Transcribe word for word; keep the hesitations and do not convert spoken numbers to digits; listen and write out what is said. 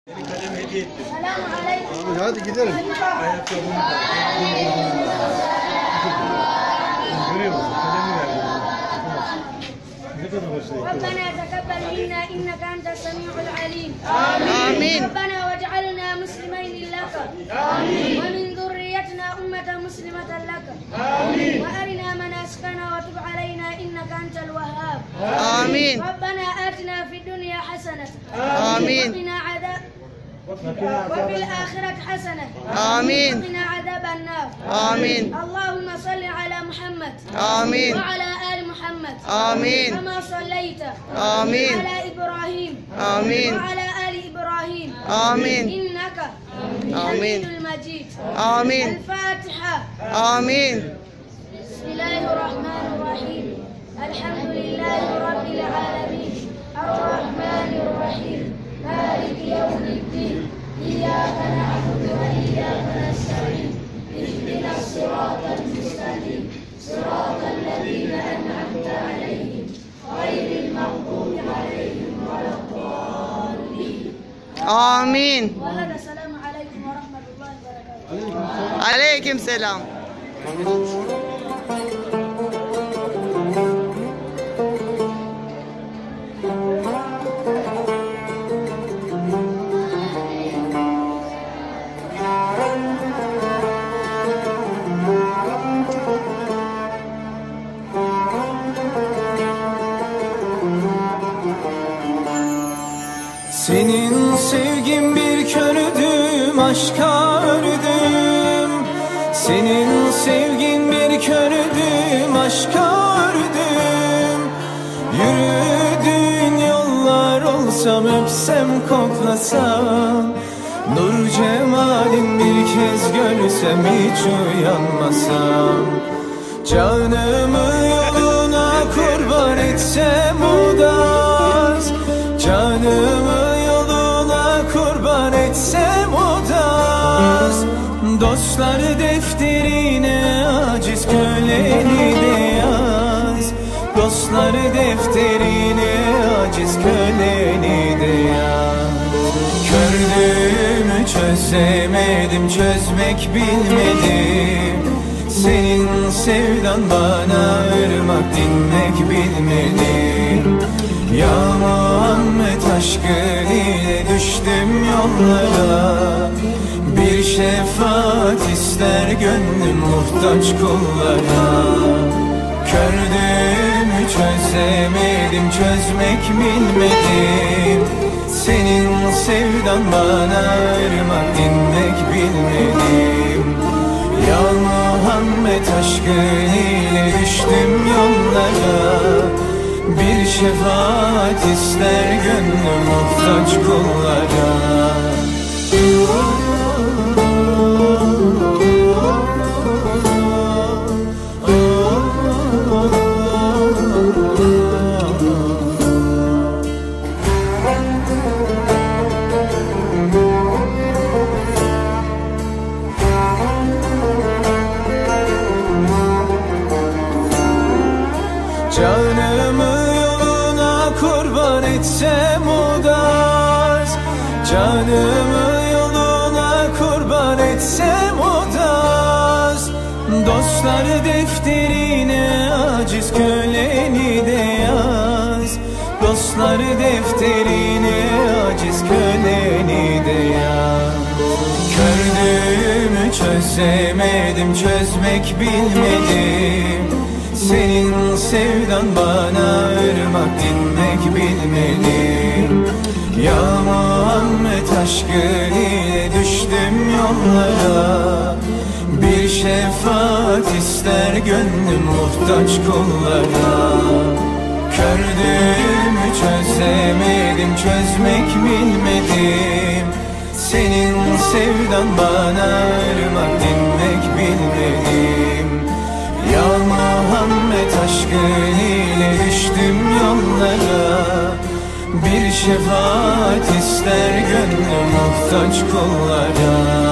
Bir kalem hediye ettim. Selamun aleyküm. Hadi gidelim. Ayakkabımı görüyor musun? Kalemi verdim. Ne kadar hoşuna gitti. ربنا تقبل منا إنك أنت السميع العليم. آمين. ربنا واجعلنا مسلمين لك. آمين. ومن ذريتنا أمة مسلمة لك. آمين. وأرنا مناسكنا وتب علينا إنك أنت الوهاب. آمين. ربنا آتنا في الدنيا حسنة. آمين. وقنا عذاب وفي الآخرة حسنة. آمين. وقنا عذاب النار. آمين. اللهم صل على محمد. آمين. وعلى آل محمد. آمين. كما صليت آمين. على إبراهيم. آمين. وعلى آل إبراهيم. آمين. إنك آمين. حميد المجيد. آمين. الفاتحة. آمين. بسم الله الرحمن الرحيم. الحمد لله رب العالمين الرحمن الرحيم مالك يوم الدين إياك نعبد وإياك نستعين اهدنا الصراط المستقيم صراط الذين أنعمت عليهم غير المغضوب عليهم ولا الضالين. آمين. وهذا السلام عليكم ورحمة الله وبركاته. عليكم سلام. Senin sevgin bir kördüm, aşka ördüm. Senin sevgin bir kördüm, aşka ördüm. Yürüdüğün yollar olsam, öpsem, koklasam. Nur cemalin bir kez görsem, hiç uyanmasam. Canımı yoluna kurban etsem o da az. Canımı yoluna kurban etsem o da az. Dostlar defterine aciz köleni de yaz. Dostlar defterine aciz köleni de yaz. Kördüğümü çözemedim, çözmek bilmedim. Senin sevdan bana ırmak, dinmek bilmedim. Ya Muhammed aşkın ile düştüm yollara. Bir şefaat ister gönlüm muhtaç kullara. Kördüğümü çözemedim, çözmek bilmedim. Senin sevdan bana ırmak, dinmek bilmedim. Ya Muhammed aşkın ile düştüm yollara. Bir şefaat ister gönlüm muhtaç kullara. Canımı yoluna kurban etsem o da az. Canımı yoluna kurban etsem o da az. Dostlar defterine aciz köleni de yaz. Dostlar defterine aciz köleni de yaz. Kördüğümü çözemedim, çözmek bilmedim. Senin sevdan bana ırmak, dinmek bilmedim. Ya Muhammed aşkın ile düştüm yollara. Bir şefaat ister gönlüm muhtaç kullara. Kördüğümü çözemedim, çözmek bilmedim. Senin sevdan bana ırmak, dinmek bilmedim. Ya Muhammed aşkın ile düştüm yollara. Bir şefaat ister gönlüm muhtaç kullara.